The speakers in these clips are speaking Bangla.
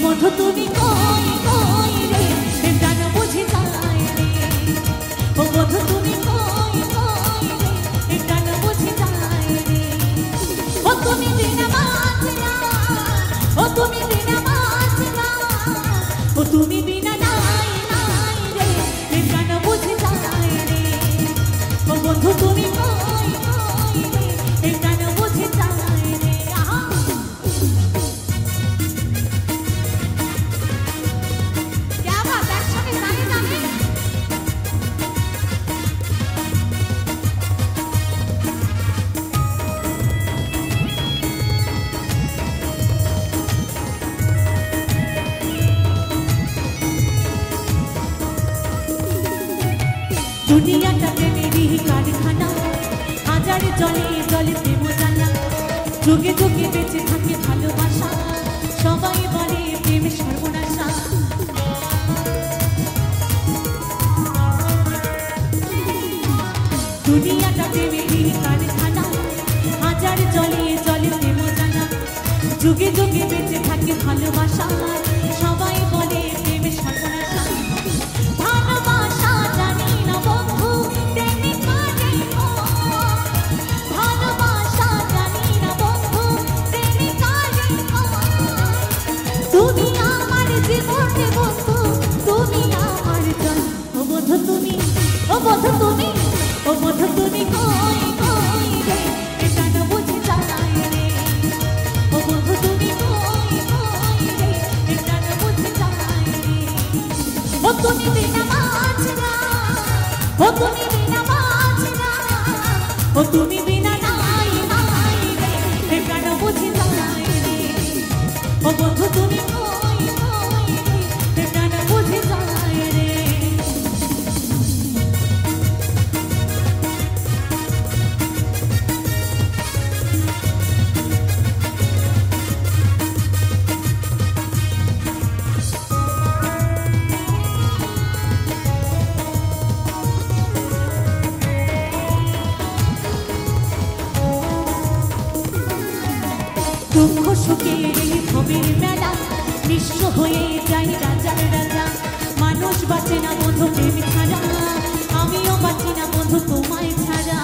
বন্ধু তুমি কই কই রে প্রাণ বুঝে যায় রে ও বন্ধু তুমি কই কই রে প্রাণ বুঝে যায় রে ও তুমি বিনা বাঁচে না ও তুমি বিনা বাঁচে না ও তুমি বিনা নাই নাই রে প্রাণ বুঝে যায় রে ও বন্ধু তুমি কই কই রে প্রাণ বুঝে যায় রে দুনিয়াটা প্রেমেরই কারখানা হাজার জলে জলে প্রেম জানা যুগে যুগে বেঁচে থাকে ভালোবাসা সবাই বলে প্রেম সর্বনাশা দুনিয়াটা প্রেমেরই কারখানা হাজার জলে জলে প্রেম জানা যুগে যুগে বেঁচে থাকে ভালোবাসা সবাই বলে প্রেম সর্বনাশা ভালোবাসা জানি না বন্ধু প্রেমে কাটে ভালোবাসা জানি না বন্ধু প্রেমে কাটে তুমি আমার জীবনে বন্ধু তুমি আমার জন ও বন্ধু তুমি ও বন্ধু তুমি ও বন্ধু তুমি কই কই রে প্রাণ বুঝে যায় রে ও বন্ধু তুমি কই কই রে প্রাণ বুঝে যায় রে ও তুমি বিনা বাঁচে না ও তুমি বিনা বাঁচে না ও তুমি বিনা নাই নাই রে প্রাণ বুঝে যায় রে ও বন্ধু তুমি কই কই রে প্রাণ বুঝে যায় রে দুঃখ সুখের এই ভবের মেলা নিঃস্ব হয়ে যায় রাজার রাজা মানুষ বাঁচে না বন্ধু প্রেম ছাড়া আমিও বাঁচি না বন্ধু তোমায় ছাড়া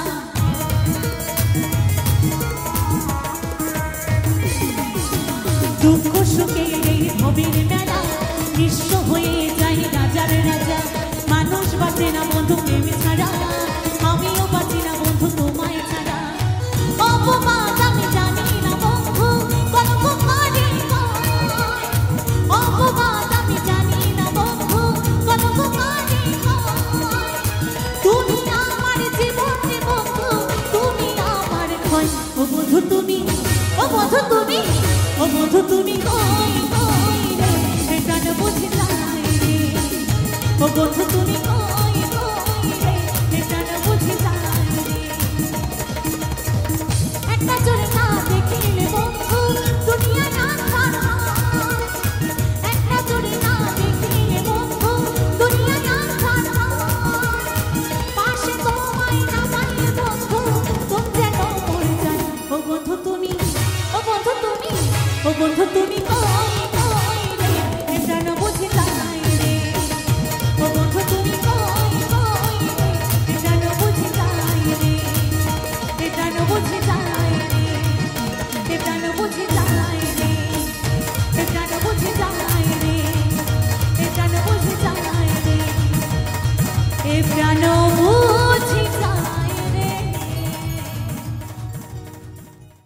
দুঃখ সুখের এই ভবের মেলা নিঃস্ব হয়ে যায় রাজার রাজা মানুষ বাঁচে না বন্ধু প্রেম ছাড়া আমিও বাঁচি না বন্ধু তোমায় ছাড়া অপবাদ আমি জানি না বন্ধু কত করে অপবাদ আমি জানি না বন্ধু কত করে তুমি আমার জীবনে বন্ধু তুমি আমার ক্ষয় ও বন্ধু তুমি ও বন্ধু তুমি ও বন্ধু তুমি কই কই রে প্রাণ বুঝে যায় রে ও বন্ধু তুমি কই কই রে প্রাণ বুঝে যায় রে একটা